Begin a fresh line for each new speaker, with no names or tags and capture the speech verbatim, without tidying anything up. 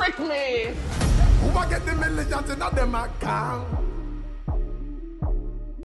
respect me.
Who I get the millions in them account?